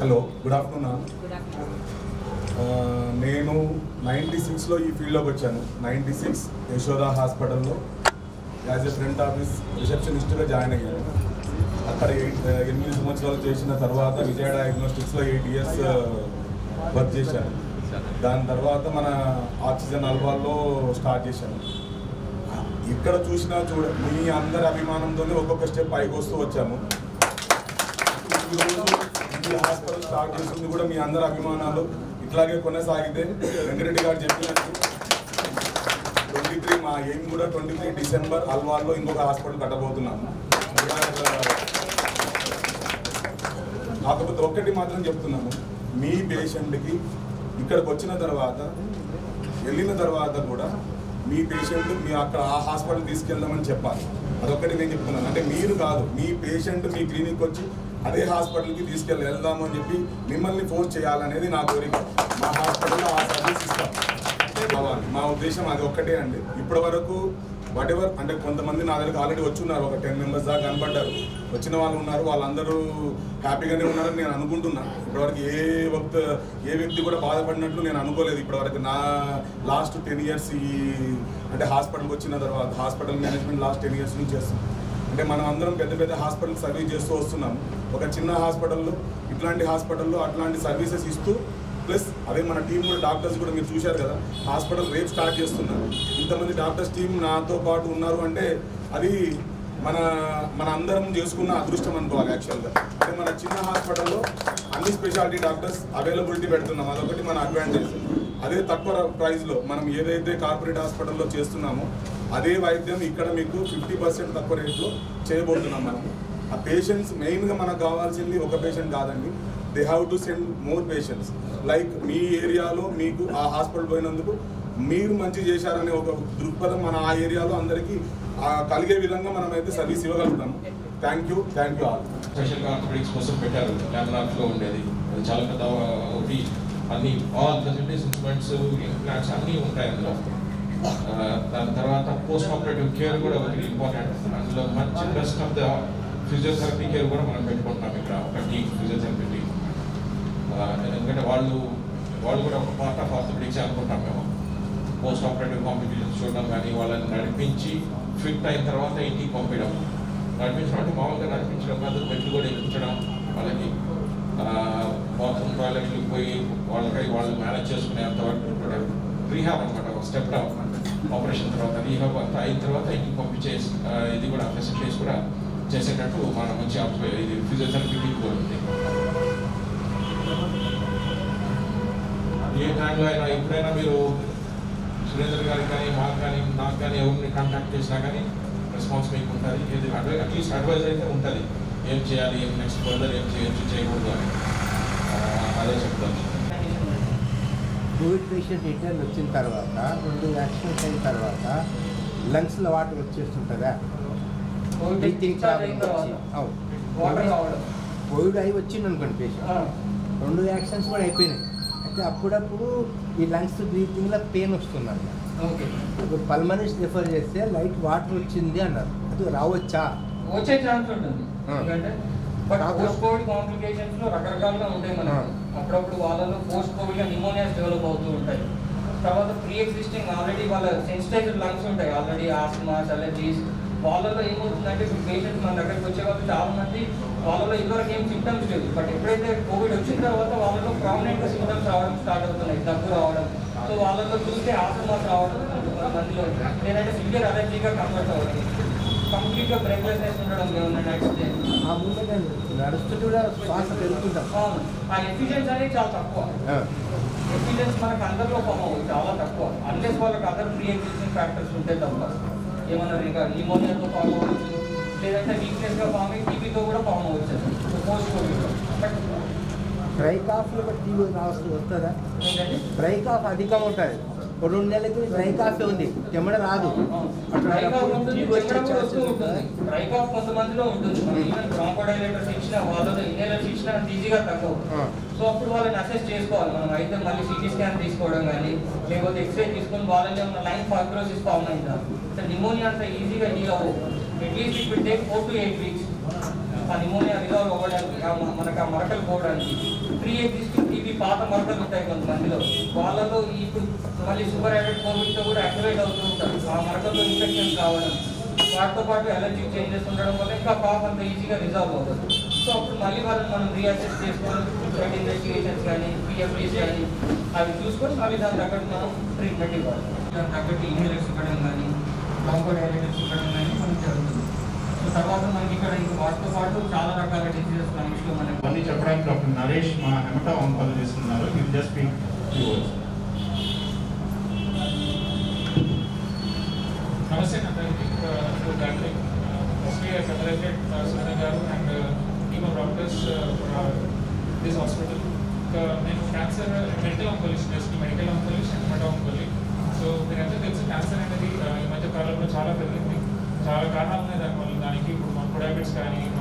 Hello, good afternoon. నేను 96లో ఈ ఫీల్డ్లోకి వచ్చాను. 96 యశోదా హాస్పిటల్లో యాజ్ ఎ ఫ్రంట్ ఆఫీస్ రిసెప్షనిస్ట్గా జాయిన్ అయ్యాను. అక్కడ 8 సంవత్సరాలు చేసిన తర్వాత విజయ డయాగ్నోస్టిక్స్లో 8 ఇయర్స్ వర్క్ చేశాను. దాని తర్వాత మన ఆక్సిజన్ అల్వాల్లో స్టార్ట్ చేశాను. ఇక్కడ చూసినా మీ అందరి అభిమానంతోనే ఒక్కొక్క స్టెప్ పైకి వస్తూ వచ్చాము. ఈ హాస్పిటల్ స్టార్ట్ చేసింది కూడా మీ అందరి అభిమానాలు ఇట్లాగే కొనసాగితే వెంకరెడ్డి గారు చెప్పినట్టు 23 మా ఎయిమ్ కూడా 23 డిసెంబర్ అల్వాల్లో ఇంకొక హాస్పిటల్ కట్టబోతున్నాము. కాకపోతే ఒక్కటి మాత్రం చెప్తున్నాను, మీ పేషెంట్కి ఇక్కడికి వచ్చిన తర్వాత వెళ్ళిన తర్వాత కూడా మీ పేషెంట్ మీ అక్కడ ఆ హాస్పిటల్ తీసుకెళ్దామని చెప్పాలి. అదొక్కటి నేను చెప్తున్నాను. అంటే మీరు కాదు, మీ పేషెంట్ మీ క్లినిక్ వచ్చి అదే హాస్పిటల్కి వెళ్దాము అని చెప్పి మిమ్మల్ని ఫోర్స్ చేయాలనేది నా కోరిక. మా హాస్పిటల్లో ఆ సర్వీస్ ఇస్తాం కావాలి. మా ఉద్దేశం అది ఒక్కటే అండి. ఇప్పటి వరకు వాటెవర్ అంటే కొంతమంది నా దగ్గరికి ఆల్రెడీ వచ్చి ఉన్నారు, ఒక 10 మెంబర్స్ దాకా కనబడ్డారు. వచ్చిన వాళ్ళు ఉన్నారు, వాళ్ళందరూ హ్యాపీగానే ఉన్నారని నేను అనుకుంటున్నాను. ఇప్పటివరకు ఏ వ్యక్తి కూడా బాధపడినట్లు నేను అనుకోలేదు. ఇప్పటివరకు నా లాస్ట్ 10 ఇయర్స్ ఈ అంటే హాస్పిటల్కి వచ్చిన తర్వాత హాస్పిటల్ మేనేజ్మెంట్ లాస్ట్ 10 ఇయర్స్ నుంచి చేస్తున్నాం. అంటే మనం అందరం పెద్ద పెద్ద హాస్పిటల్ సర్వీస్ చేస్తూ వస్తున్నాం. ఒక చిన్న హాస్పిటల్లో ఇట్లాంటి హాస్పిటల్లో అట్లాంటి సర్వీసెస్ ఇస్తూ ప్లస్ అదే మన టీం కూడా డాక్టర్స్ కూడా మీరు చూశారు కదా, హాస్పిటల్ రేపు స్టార్ట్ చేస్తున్నారు. ఇంతమంది డాక్టర్స్ టీం నాతో పాటు ఉన్నారు అంటే అది మన అందరం చేసుకున్న అదృష్టం అనుకోవాలి. యాక్చువల్గా అంటే మన చిన్న హాస్పిటల్లో అన్ని స్పెషాలిటీ డాక్టర్స్ అవైలబిలిటీ పెడుతున్నాం, అదొకటి మన అడ్వాంటేజ్. అదే తక్కువ ప్రైస్లో మనం ఏదైతే కార్పొరేట్ హాస్పిటల్లో చేస్తున్నామో అదే వైద్యం ఇక్కడ మీకు 50% తక్కువ రేట్లో చేయబోతున్నాం. మనం ఆ పేషెంట్స్ మెయిన్గా మనకు కావాల్సింది ఒక పేషెంట్ కాదండి, they have to send more patients. Like మీ ఏరియాలో మీకు ఆ హాస్పిటల్ పోయినందుకు మీరు మంచి చేశారనే ఒక దృక్పథం మన ఆ ఏరియాలో అందరికీ కలిగే విధంగా మనం అయితే సర్వీస్ ఇవ్వగలుగుతాము. Thank you all. స్పెషల్గా ఆర్థోపెడిక్స్ కోసం పెట్టారు, ల్యామినార్లో ఉండేది. అది చాలా పెద్ద ఒకటి, అన్ని ఆల్ ఫెసిలిటీస్, ఇన్స్ట్రుమెంట్స్, ఇంప్లాంట్స్ అన్నీ ఉంటాయి అందులో. దాని తర్వాత పోస్ట్ ఆపరేటివ్ కేర్ కూడా ఒకటి ఇంపార్టెంట్. అందులో మంచి best of the physiotherapy care కూడా మనం పెట్టుకుంటున్నాం ఇక్కడ, ఒక టీమ్, ఫిజియోథెరపీ టీమ్. ఎందుకంటే వాళ్ళు కూడా ఒక పార్ట్ ఆఫ్ ఆర్థోపెడిక్స్ అనుకుంటాం మేము. పోస్ట్ ఆపరేటివ్ కాంప్లికేషన్స్ చూడడం కానీ, వాళ్ళని నడిపించి ఫిట్ అయిన తర్వాత ఇంటికి పంపించడం. నడిపించడం అంటే మామూలుగా నడిపించడం కాదు, మెట్లు కూడా ఎక్కించడం, వాళ్ళకి బాత్రూమ్ టాయిలెట్లకు పోయి వాళ్ళు మేనేజ్ చేసుకునేంత వరకు కూడా రీహాబ్ అనమాట. ఒక స్టెప్ డౌన్ ఆపరేషన్ తర్వాత రీహాబ్ అంతా అయిన తర్వాత ఇంటికి పంపించే ఇది కూడా ఫెసిలిటీస్ కూడా చేసేటట్టు మన మంచి ఇది ఫిజియోథెరపీ కూడా ఉంది. ఏ టైంలో అయినా ఎప్పుడైనా మీరు సురేందర్ గారికి కానీ మాకు కానీ నాకు కానీ ఎవరిని కాంటాక్ట్ చేసినా కానీ రెస్పాన్స్ మీకు ఉంటుంది. ఇది అట్లీస్ట్ అడ్వైజ్ అయితే ఉంటుంది, ఏం చేయాలి, ఏం నెక్స్ట్ ఫర్దర్ ఏం చేయకూడదు అని అదే చెప్తాను. కోవిడ్ పేషెంట్ రిటర్న్ వచ్చిన తర్వాత 2 వ్యాక్సిన్స్ అయిన తర్వాత లంగ్స్లో వాటర్ వచ్చేస్తుంటుందా? కోవిడ్ అయి వచ్చింది అనుకోండి పేషెంట్, 2 వ్యాక్సిన్స్ కూడా అయిపోయినాయి. అయితే అప్పుడప్పుడు ఈ లంగ్స్ బ్రీతింగ్లో పెయిన్ వస్తుందంట. ఇప్పుడు పల్మనిస్ట్ రిఫర్ చేస్తే లైట్ వాటర్ వచ్చింది అన్నారు, అది రావచ్చా? వచ్చే ఛాన్స్ ఉంటుంది. ఎందుకంటే పోస్ట్ కోవిడ్ కాంప్లికేషన్స్ లో రకరకాలుగా ఉంటాయి మనకి. అప్పుడప్పుడు వాళ్ళలో పోస్ట్ కోవిడ్ గా నిమోనియాస్ డెవలప్ అవుతూ ఉంటాయి. తర్వాత ప్రీ ఎగ్జిస్టింగ్ ఆల్రెడీ వాళ్ళ సెన్సిటైజ్డ్ లంగ్స్ ఉంటాయి, ఆల్రెడీ ఆస్మాస్, అలర్జీస్. వాళ్ళలో ఏమవుతుందంటే పేషెంట్స్ మన దగ్గరికి వచ్చే వాళ్ళు చాలా మంది వాళ్ళలో ఇదివరకు ఏం సిమ్టమ్స్ లేవు, బట్ ఎప్పుడైతే కోవిడ్ వచ్చిన తర్వాత వాళ్ళలో ప్రామినెంట్ సిమ్టమ్స్ రావడం స్టార్ట్ అవుతున్నాయి, దగ్గు రావడం. సో వాళ్ళలో చూస్తే ఆస్మాస్ రావడం మందిలో, లేదంటే సివియర్ అలర్జీగా కన్వర్ట్ అవుతుంది. కంప్లీట్గా బ్రెత్లెస్నెస్ ఉండడం నడుస్తుంటే కూడా శ్వాస పెరుగుతుంటాం. ఆ ఎఫిషియన్స్ అనేది చాలా తక్కువ. ఎఫిషియన్స్ మనకు అందరిలో ఫామ్ అవ్వదు, చాలా తక్కువ. అన్లెస్ వాళ్ళకి అదర్ ప్రీ ఎగ్జిస్టింగ్ ఫ్యాక్టర్స్ ఉంటే తప్ప. ఏమన్నా ఇంకా న్యూమోనియాతో ఫామ్ అవ్వచ్చు, లేదంటే వీక్నెస్గా ఫామ్ అయ్యి టీబీతో కూడా ఫామ్ అవ్వచ్చు పోస్ట్ కోవిడ్లో. బట్ డ్రై కాఫ్లో టీబీ రావాల్సి వస్తుందా? డ్రై కాఫ్ అధికం ఉంటుంది, 2 నెలలకి డ్రై కాఫీ ఉంది, చెమడ రాదు. డ్రై కాఫ్ కొంతమందిలో ఉంటుంది. ఈవెన్ బ్రాంకోడైలేటర్స్ ఇచ్చిన వాళ్ళలో ఇన్హేలర్స్ ఇచ్చినా ఈజీగా తగ్గవు. సో అప్పుడు వాళ్ళని అసెస్ చేసుకోవాలి మనం. అయితే మళ్ళీ సిటీ స్కాన్ తీసుకోవడం కానీ, లేకపోతే ఎక్స్రే తీసుకొని వాళ్ళని ఉన్న లైన్ ఫైబ్రోసిస్ ఫామ్ అయిందా, నిమోనియా అంత ఈజీగా హీల్ అవ్వవు. At least it will take 4 to 8 weeks. ఆ నిమోనియా రిజాల్వ్ అవ్వడానికి మనకు ఆ మరకలు పోవడానికి ప్రీ ఎగ్జిస్టింగ్ టీబీ పాత మరకలు ఉంటాయి కొంతమందిలో, వాళ్ళలో ఇప్పుడు మళ్ళీ సూపర్ యాడెడ్ కోవిడ్తో కూడా యాక్టివేట్ అవుతూ ఉంటారు. ఆ మరకల్లో ఇన్ఫెక్షన్స్ రావడం, వాటితో పాటు ఎలర్జీ చేంజెస్ ఉండడం వల్ల ఇంకా కాఫ్ అంత ఈజీగా రిజాల్వ్ అవుతుంది. సో అప్పుడు మళ్ళీ వాళ్ళని మనం రీఅసెస్ చేసుకొని బ్లడ్ ఇన్వెస్టిగేషన్స్ కానీ పిఎఫ్డీస్ కానీ అవి చూసుకొని అవి దాని తగ్గట్టు మనం ట్రీట్మెంట్ ఇవ్వాలి. దాని తగ్గట్టు ఇన్హేలర్స్ ఇవ్వడం కానీ బ్రాంకోడైలేటర్స్ ఇవ్వడం కానీ మనకి జరుగుతుంది. సో తర్వాత మనకి ఇక్కడ ఇంకా వాటితో పాటు చాలా రకాల డిసీజెస్ లంగ్స్లో మనకి అన్నీ చెప్పడానికి డాక్టర్ నరేష్ మా హెమటా ఆంకాలజిస్ట్ ఉన్నారు. You just speak few words. నమస్తే అందరికీ. ఫస్ట్లీ ఐ కంగ్రాచులేట్ సునీత గారు and team of doctors for this hospital. నేను cancer medical oncologist, basically medical oncologist and hemato oncology. So మీరు ఎంత తెలుసు క్యాన్సర్ అనేది ఈ మధ్య కాలంలో చాలా పెరిగింది. చాలా కారణాలు ఉన్నాయి దానివల్ల. దానికి ఇప్పుడు మన డయాబెటిస్ కానీ